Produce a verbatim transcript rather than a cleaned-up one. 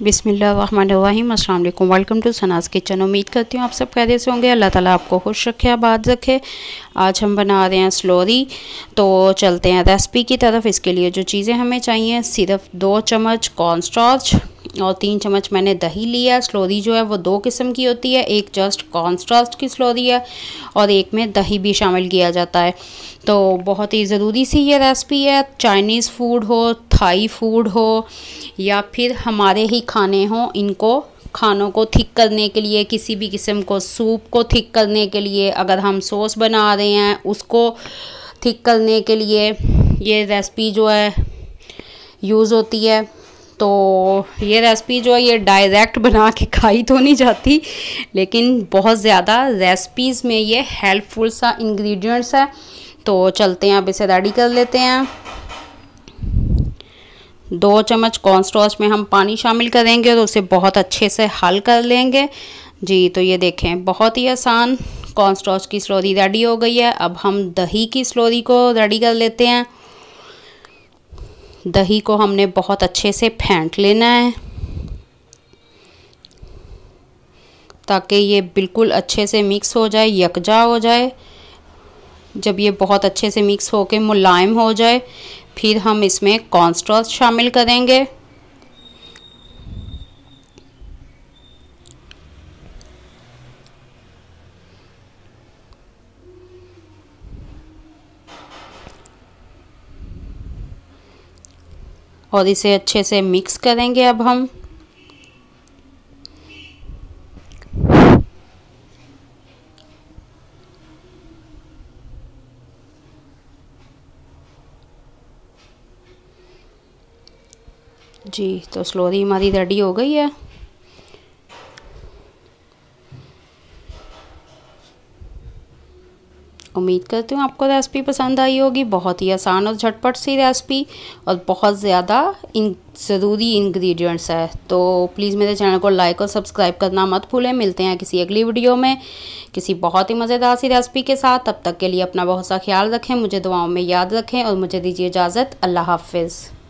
बिस्मिल्लाहिर्रहमानिर्रहीम, अस्सलाम वालेकुम। Welcome to Sana's kitchen. उम्मीद करती हूँ आप सब खैरियत से होंगे। अल्लाह ताला आपको खुश रखे, आबाद रखे। आज हम बना रहे हैं स्लोरी, तो चलते हैं रेसिपी की तरफ। इसके लिए जो चीज़ें हमें चाहिए, सिर्फ दो चम्मच कॉर्नस्टार्च और तीन चम्मच मैंने दही लिया। स्लोरी जो है वो दो किस्म की होती है, एक जस्ट कॉर्नस्टार्च की स्लोरी है और एक में दही भी शामिल किया जाता है। तो बहुत ही ज़रूरी सी ये रेसिपी है। चाइनीज़ फूड हो, थाई फूड हो या फिर हमारे ही खाने हों, इनको खानों को थिक करने के लिए, किसी भी किस्म को सूप को थिक करने के लिए, अगर हम सॉस बना रहे हैं उसको थिक करने के लिए ये रेसिपी जो है यूज़ होती है। तो ये रेसिपी जो है ये डायरेक्ट बना के खाई तो नहीं जाती, लेकिन बहुत ज़्यादा रेसिपीज़ में ये हेल्पफुल सा इंग्रेडिएंट्स है। तो चलते हैं, अब इसे रेडी कर लेते हैं। दो चम्मच कॉर्नस्टार्च में हम पानी शामिल करेंगे और उसे बहुत अच्छे से हल कर लेंगे जी। तो ये देखें, बहुत ही आसान कॉर्नस्टार्च की स्लोरी रेडी हो गई है। अब हम दही की स्लोरी को रेडी कर लेते हैं। दही को हमने बहुत अच्छे से फेंट लेना है ताकि ये बिल्कुल अच्छे से मिक्स हो जाए, यकजा हो जाए। जब ये बहुत अच्छे से मिक्स होके मुलायम हो जाए, फिर हम इसमें कॉर्नस्टार्च शामिल करेंगे। और इसे अच्छे से मिक्स करेंगे अब हम। जी, तो स्लोरी हमारी रेडी हो गई है। उम्मीद करती हूँ आपको रेसिपी पसंद आई होगी। बहुत ही आसान और झटपट सी रेसिपी और बहुत ज़्यादा इन ज़रूरी इंग्रेडिएंट्स है। तो प्लीज़ मेरे चैनल को लाइक और सब्सक्राइब करना मत भूलें। मिलते हैं किसी अगली वीडियो में किसी बहुत ही मज़ेदार सी रेसिपी के साथ। तब तक के लिए अपना बहुत सा ख्याल रखें, मुझे दुआओं में याद रखें और मुझे दीजिए इजाज़त। अल्लाह हाफ़िज़।